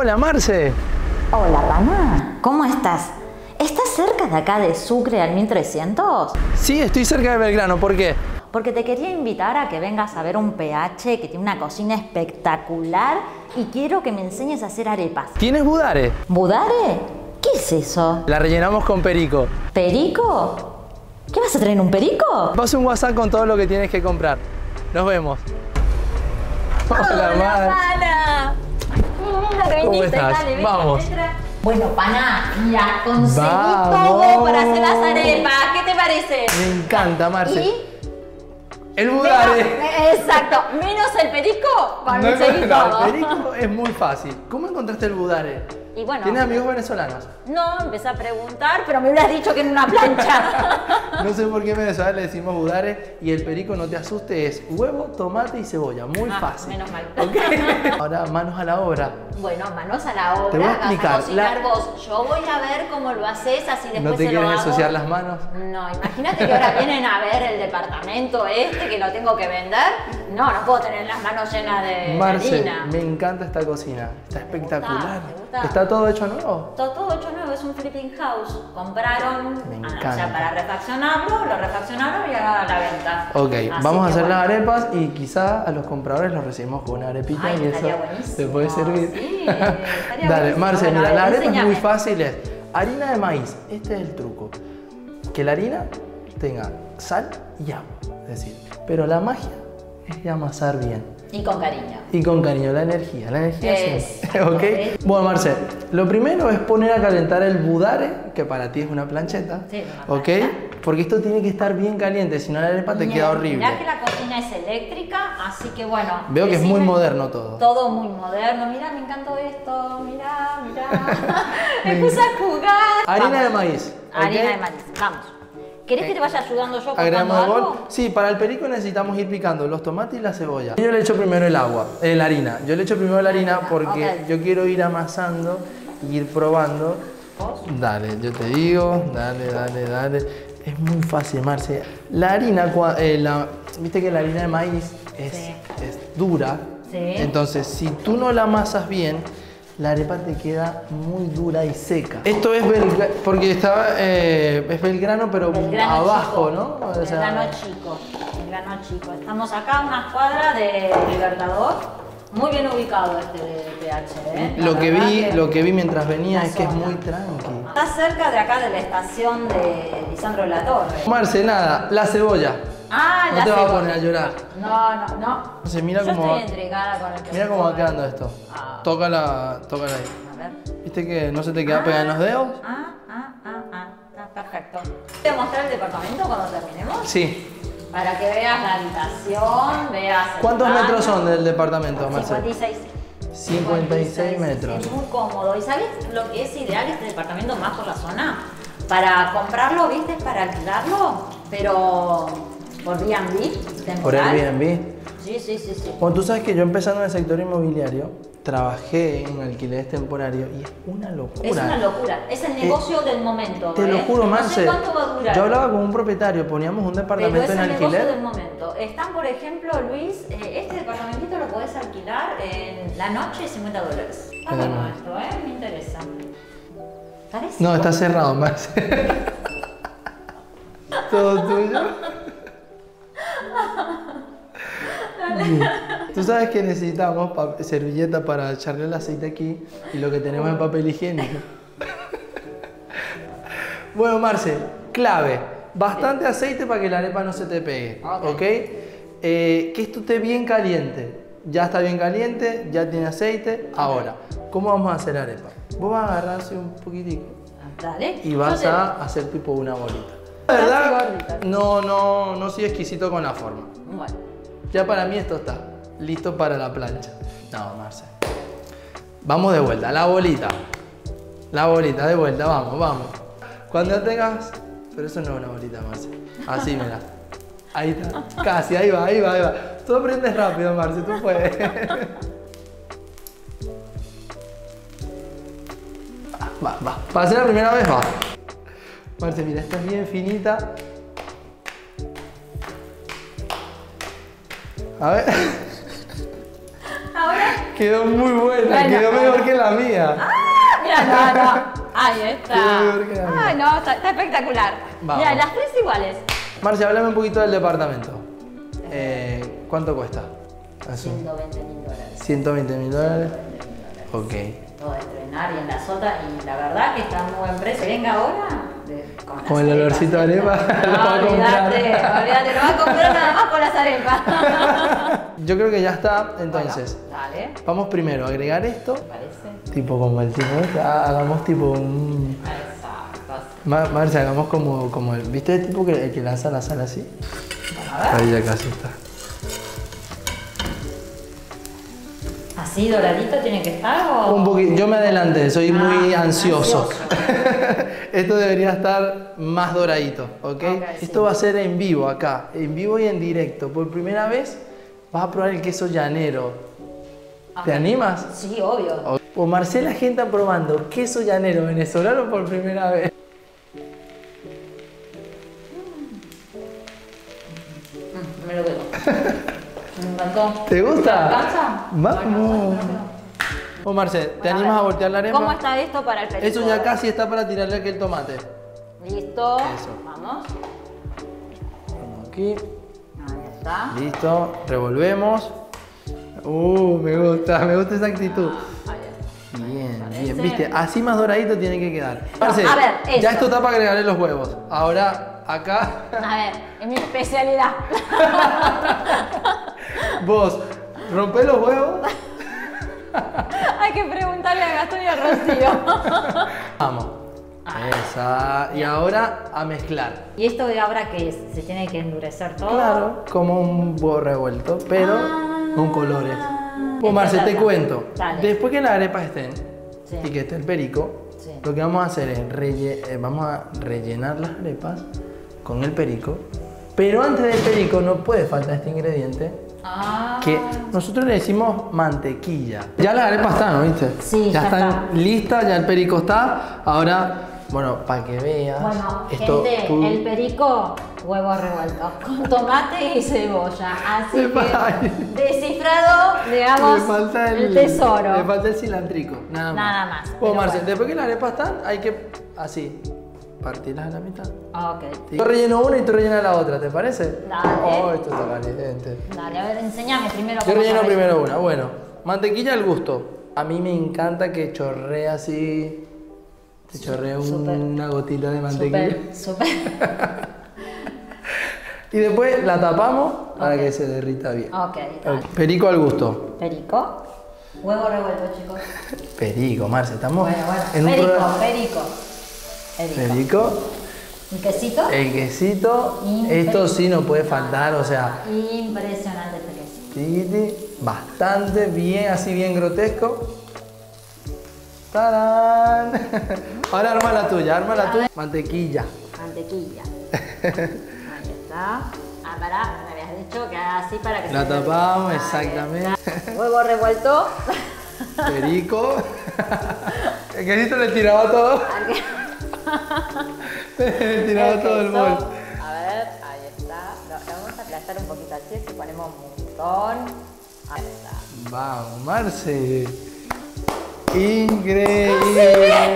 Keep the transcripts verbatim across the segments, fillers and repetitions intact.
Hola, Marce. Hola, Pana. ¿Cómo estás? ¿Estás cerca de acá de Sucre al mil trescientos? Sí, estoy cerca de Belgrano. ¿Por qué? Porque te quería invitar a que vengas a ver un P H que tiene una cocina espectacular y quiero que me enseñes a hacer arepas. ¿Tienes budare? ¿Budare? ¿Qué es eso? La rellenamos con perico. ¿Perico? ¿Qué vas a traer, un perico? Pasa un WhatsApp con todo lo que tienes que comprar. Nos vemos. Hola, Hola Pana. ¿Cómo estás? Dale, ven, Vamos. entra. Bueno, Pana, mira, conseguí Vamos. todo para hacer las arepas. ¿Qué te parece? Me encanta, Marce. Y el budare. Menos, exacto, menos el perico, conseguí No, no, no, todo. el perico es muy fácil. ¿Cómo encontraste el budare? Y bueno, ¿Tienes amigos venezolanos? no, empecé a preguntar, pero me hubieras dicho que en una plancha. No sé por qué en Venezuela le decimos budare y el perico, no te asuste, es huevo, tomate y cebolla. Muy Ah, fácil. menos mal. ¿Okay? Ahora, manos a la obra. Bueno, manos a la obra. Te voy a vas explicar, cocinar la- vos. Yo voy a ver cómo lo haces, así después ¿No te se lo quieren hago. ensuciar las manos? No, imagínate que ahora vienen a ver el departamento este que lo tengo que vender. No, no puedo tener las manos llenas de Marce, harina. me encanta esta cocina. Está espectacular. ¿Te gusta? ¿Está todo hecho nuevo? Todo, todo hecho nuevo, es un flipping house. Compraron, Me ah, encanta. o sea, para refaccionarlo, lo refaccionaron y ahora a la venta. Ok, Así vamos a que hacer bueno. las arepas y quizá a los compradores los recibimos con una arepita Ay, y eso estaría buenísimo. te puede servir. Sí, estaría Dale, buenísimo. Marce, Bueno, mira, a ver, la arepa es muy enséñame. fácil. Es harina de maíz. Este es el truco. Que la harina tenga sal y agua. Es decir, pero la magia es de amasar bien. Y con cariño. Y con cariño, la energía, la energía siempre. Exacto. ¿Ok? Bueno, Marce, lo primero es poner a calentar el budare, que para ti es una plancheta. Sí, una ¿Ok? plancha. Porque esto tiene que estar bien caliente, si no la arepa te Mirá, queda horrible. Mirá que la cocina es eléctrica, así que bueno. Veo que es decime- muy moderno todo. Todo muy moderno. Mirá, me encantó esto. Mirá, mirá. me Me puse a jugar. Harina Vamos. de maíz. ¿ok? Harina de maíz. Vamos. ¿Querés que te vaya ayudando yo cortando Agregamos el algo? bol. Sí, para el perico necesitamos ir picando los tomates y la cebolla. Yo le echo primero el agua, eh, la harina. Yo le echo primero la harina porque Ok. yo quiero ir amasando y ir probando. Dale, yo te digo, dale, dale, dale. Es muy fácil, Marce. La harina, cua- eh, la, viste que la harina de maíz es, Sí. es dura. Sí. Entonces, si tú no la amasas bien, la arepa te queda muy dura y seca. Esto es Belgrano, porque estaba, eh, es Belgrano, pero Belgrano abajo, chico. ¿no? O sea, Belgrano chico. Belgrano chico. Estamos acá a unas cuadras de Libertador. Muy bien ubicado este P H, ¿eh? La lo que verdad vi, lo que vi mientras venía la es que es zona. muy tranqui. Está cerca de acá de la estación de Lisandro de la Torre. Marce, nada, la cebolla. Ah, No la te vas a cebolla. poner a llorar. No, no, no. Entonces, mira Yo cómo, estoy intrigada con el que mira se cómo va come. quedando esto. Ah. Tócala, tócala ahí. A ver. ¿Viste que no se te queda pegada en los dedos? Ah, ah, ah, ah. Está perfecto. ¿Te voy a mostrar el departamento cuando terminemos? Sí. Para que veas la habitación, veas el ¿Cuántos baño. metros son del departamento, Marce? cincuenta y seis. cincuenta y seis metros. Es muy cómodo. ¿Y sabes lo que es ideal este departamento más por la zona? Para comprarlo, ¿viste? Para alquilarlo, pero por Airbnb Por temporal. Airbnb. Sí, sí, sí, sí. Bueno, tú sabes que yo empezando en el sector inmobiliario, trabajé en alquileres temporarios y es una locura. Es una locura. Es el negocio del momento. Te lo ¿eh? juro, No Marce. sé cuánto va a durar. Yo hablaba con un propietario, poníamos un Pero departamento es en el negocio alquiler. del momento. Están, por ejemplo, Luis, eh, este departamentito lo podés alquilar en la noche cincuenta dólares. Está bueno Tenemos. esto, ¿eh? Me interesa. ¿Parece? No, está cerrado, Marce. Todo tuyo. Tú sabes que necesitamos pa- servilleta para echarle el aceite aquí y lo que tenemos es papel higiénico. Ah. Bueno, Marce, clave. Bastante aceite para que la arepa no se te pegue. Ok. ¿Ok? Eh, que esto esté bien caliente. Ya está bien caliente, ya tiene aceite. Ahora, ¿cómo vamos a hacer la arepa? Vos vas a agarrar así un poquitico Dale. y Yo vas te- a hacer tipo una bolita. La Casi verdad, gordita. no, no, no soy exquisito con la forma. Bueno. Ya para mí esto está listo para la plancha. No, Marce. Vamos de vuelta, la bolita. La bolita, de vuelta, vamos, vamos. Cuando ya tengas... Pero eso no es una bolita, Marce. Así, mira. Ahí está. Casi, ahí va, ahí va, ahí va. Tú aprendes rápido, Marce, tú puedes. Va, va. Para hacer la primera vez, va. Marce, mira, esta es bien finita. A ver. Ahora, Quedó muy buena, Bueno, quedó mejor bueno. que la mía. ¡Ah! Mira, no, no. Ahí está. Quedó mejor que la mía. Ay, no, está, está espectacular. Vamos. Mira, las tres iguales. Marcia, háblame un poquito del departamento. Eh, ¿Cuánto cuesta? Así. ciento veinte mil dólares. ciento veinte mil dólares. Ok. Todo a estrenar y en la sota, y la verdad que está a muy buen precio. Venga ahora. de- con las Con el arepas, olorcito de ¿cierto? arepa, lo va a No, olvídate, comprar. olvídate, lo va a comprar nada más por las arepas. Yo creo que ya está, entonces. Bueno, dale, Vamos primero a agregar esto. ¿te parece? Tipo como el tipo, este, ha- hagamos tipo un... Exacto. Ma- Marcia, hagamos como, como el... ¿Viste el tipo que, el que lanza la sal así? Bueno, a ver. Ahí ya casi está. ¿Así doradito tiene que estar o...? Un poquito, yo me adelanté, soy muy Ah, ansioso. ansioso. Esto debería estar más doradito, ¿ok? Ok, Esto sí. va a ser en vivo acá, en vivo y en directo. Por primera vez vas a probar el queso llanero. ¿Te Ok. animas? Sí, obvio. O Marcela gente probando queso llanero venezolano por primera vez. Mm, me lo quedo. Me encantó. ¿Te gusta? ¿Te alcanza? Vamos. O Marce, ¿te Bueno, a animas a ver, voltear la arepa? ¿Cómo está esto para el perico? Eso ya casi está para tirarle aquí el tomate. Listo. Eso. Vamos. Vamos aquí. Ahí está. Listo. Revolvemos. Uh, me gusta, me gusta esa actitud. Ahí está. Bien, Parece. bien. Viste, así más doradito tiene que quedar. Marce, a ver, ya eso. esto está para agregarle los huevos. Ahora, acá, A ver, es mi especialidad. vos, rompés los huevos. Hay que preguntarle a Gastón y a Rocío. Vamos. Esa. Y ahora a mezclar. ¿Y esto de ahora que se tiene que endurecer todo? Claro, como un huevo revuelto, pero Ah. con colores. Pues Marce, te Dale. cuento. Dale. Después que las arepas estén Sí. y que esté el perico, Sí. lo que vamos a hacer es relle- eh, vamos a rellenar las arepas con el perico. Pero antes del perico no puede faltar este ingrediente Ah. que nosotros le decimos mantequilla. Ya las arepas están, ¿no viste? Sí, ya ya están está. listas, ya el perico está. Ahora, bueno, para que veas. Bueno, esto gente, tú- el perico, huevos revueltos con tomate y cebolla. Así Le fa- que descifrado, digamos, Le falta el, el tesoro. Le falta el cilantrico, nada más. Nada más, Bueno, pero Marce, bueno. después que las arepas están, hay que así, partirlas a la mitad. Ok. Yo relleno una y tú rellenas la otra, ¿te parece? Dale. Oh, esto está caliente. Dale, a ver, enséñame primero Yo cómo relleno se primero una. Bueno, mantequilla al gusto. A mí me encanta que chorree así. Se chorrea un- Súper. una gotita de mantequilla. Súper, súper. Y después la tapamos para Ok. que se derrita bien. Ok, dale. Ok, perico al gusto. Perico. Huevo revuelto, chicos. Perico, Marce, estamos Bueno, bueno. en un Perico, programa. perico. Perico. Perico. ¿Un quesito? El quesito, Impresionante. esto sí no puede faltar, o sea, Impresionante este quesito. tiquiti, bastante bien, así bien grotesco. ¡Tarán! Ahora arma la tuya, arma la tuya. Mantequilla. Mantequilla. Ahí está. Ah, pará, me habías dicho que haga así para que La se tapamos, Ahí exactamente. está. Huevo revuelto. Perico. El quesito le tiraba todo. Le tiraba todo el queso. bol. A ver, ahí está. Lo, lo vamos a aplastar un poquito así, así ponemos un montón. Ahí está. Vamos, Marce. Increíble.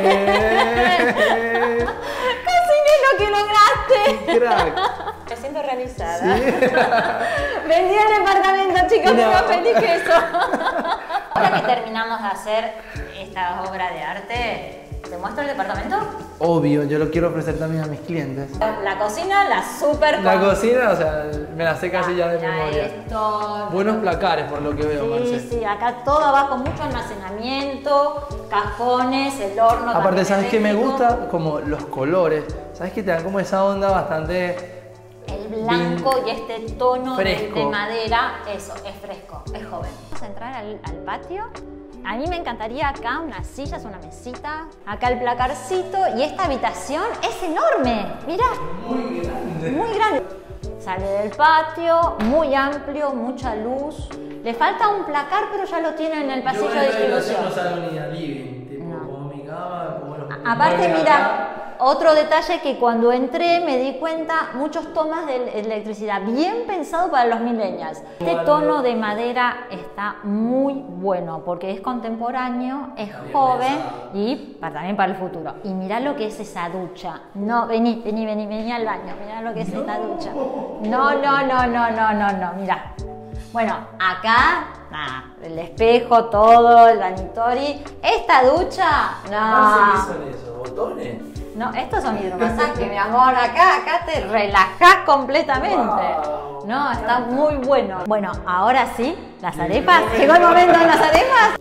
¡Casi ni lo que lograste! Crack. Me siento realizada. Sí. Vendí el departamento, chicos, No. estoy más feliz que eso. Ahora que terminamos de hacer esta obra de arte, ¿te muestro el departamento? Obvio, yo lo quiero ofrecer también a mis clientes. La cocina, la super La cocina, o sea, me la sé casi ya de Mira memoria. esto. Buenos placares por lo que veo, Sí, Marce. sí, acá todo abajo, mucho almacenamiento, cajones, el horno. Aparte, también ¿sabes qué me eléctrico. gusta? Como los colores. ¿Sabes que te dan como esa onda bastante... El blanco y este tono de, Fresco. de madera, eso, es fresco, es joven. Vamos a entrar al, al patio. A mí me encantaría acá unas sillas, una mesita, acá el placarcito y esta habitación es enorme, mirá. Muy grande. Muy grande. Sale del patio, muy amplio, mucha luz. Le falta un placar, pero ya lo tiene en el pasillo de distribución. salón y living, tipo No. como mi cama, como los Aparte, muebles mira, acá. otro detalle que cuando entré me di cuenta, muchos tomas de electricidad, bien pensado para los millennials. Este tono de madera está muy bueno porque es contemporáneo, es joven y para, también para el futuro. Y mirá lo que es esa ducha. No, vení, vení, vení, vení al baño, mirá lo que es esta ducha. No, no, no, no, no, no, no, mirá. Bueno, acá, nada, el espejo, todo, el vanitori. Esta ducha, no. ¿Qué son esos? ¿Botones? No, estos son hidromasajes, mi amor. Acá, acá te relajás completamente. Wow. No, está muy bueno. Bueno, ahora sí, las arepas. Llegó el momento de las arepas.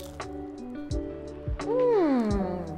Mm.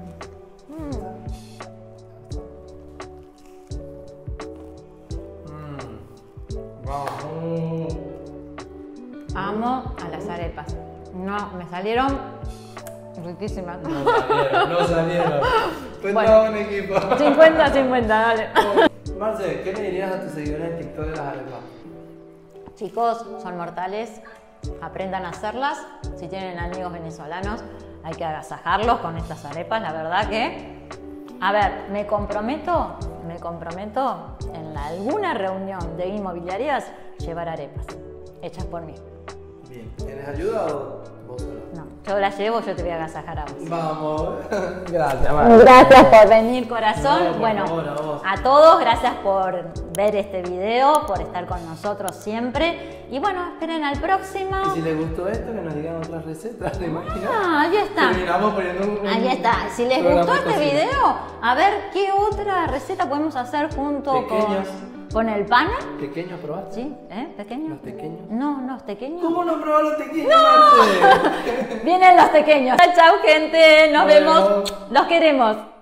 Mm. Wow. Amo a las arepas. No, me salieron riquísimas. No salieron, no salieron. Fue Bueno, todo un equipo. cincuenta cincuenta, dale. Marce, ¿qué le dirías a tus seguidores en TikTok de las arepas? Chicos, son mortales. Aprendan a hacerlas. Si tienen amigos venezolanos, hay que agasajarlos con estas arepas. La verdad que... A ver, me comprometo, me comprometo en la- alguna reunión de inmobiliarias llevar arepas hechas por mí. Bien, ¿tienes ayuda o vos sola? No, yo las llevo, yo te voy a agasajar a vos. Vamos. Gracias, Marce. Gracias por venir, corazón. No, por bueno, favor, a vos. a todos, gracias por ver este video, por estar con nosotros siempre. Y bueno, esperen al próximo. Y si les gustó esto, que nos digan otras recetas, ¿te imaginas? Ah, ahí está. Terminamos poniendo un, un Ahí está. Si les programa gustó de este cocina. video, a ver qué otra receta podemos hacer junto Pequeños. con, con el pana. ¿Pequeños probaste? ¿Sí? ¿Eh? ¿Pequeños? ¿Los pequeños? No, los pequeños. ¿Cómo no probó los pequeños, Marce? Vienen los pequeños. Chao, gente. Nos Bueno. vemos. Los queremos.